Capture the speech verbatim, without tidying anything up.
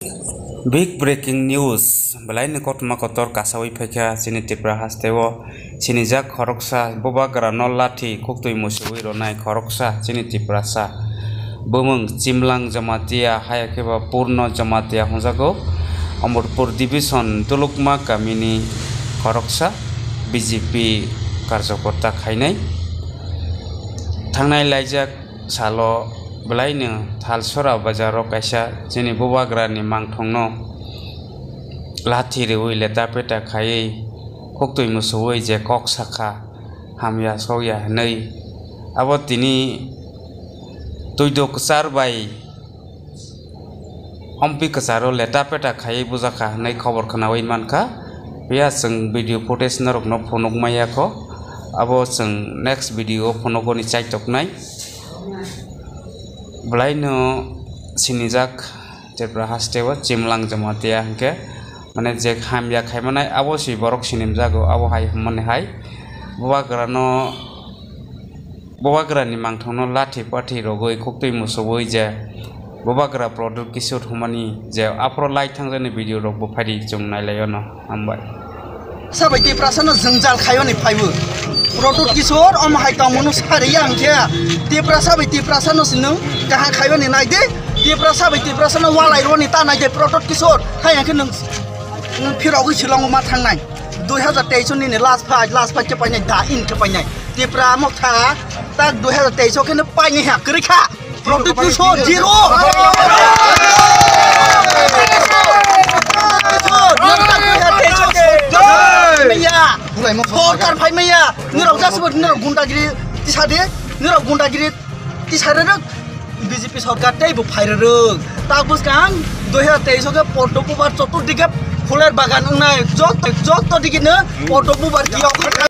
Big breaking news. Belain kotma kotor kasawi pekya sini tipra hastewo sini jak khoroksa boba grano lati kuktui musuwi ronai khoroksa sini tipra sa bumung cimlang jamatia hayakeba purno jamatia hunjago Amurpur division tulukma kamini khoroksa B J P karjokorta khainai thangnai laijak salo belain thalsora bazaro kaisa sini boba grani mangthongno lati rewi leta peta khai koktoi musuwi je kok sakha hamya soya nei abo tini tuido ksar bai ompi ksaro leta peta khai bujaka nei khobor khanawi manka bia sing video footage narok no phonok maya ko abo sing next video phonogoni chaitok nai blaino sinijak jebra hastewa chimlang jamatia hangke mane je hamya khaimanai abo si borok sinim jago abo hai mane hai bobagrano bobagrani mangthongno lati pati rogoi koktoi musuboi je bobagra product kisur humani je apro light thangjani video rok bo phari jungnai layono ambai sabai ti prasana jungjal khayoni phaibu product kisur om hai tamunu sariya angke ti prasa bai ti prasana sinu kaha khayoni nai de ti prasa bai ti prasana walai roni ta nai de product kisur hai angke nung फिरावगी Shillong मा थांनाय दो हज़ार तेईस नि last fight last fight के पाइनाय दा इन के पाइनाय तेप्रा मक थाङा ता दो हज़ार तेईस के पाइनाय हा गरिखा प्रोडक्ट किसो जीरो मैया सरकार फाइ मैया निराव जासबो निराव गुंडागिरि तिसादे निराव गुंडागिरि तिसारे बीजेपी सरकार तैबो फाइरो ताबुस कां दो हज़ार तेईस के पोटो को बार चतुर दिगे ফুলের বাগান নাই যত যত দিকে না অটো বুবার কি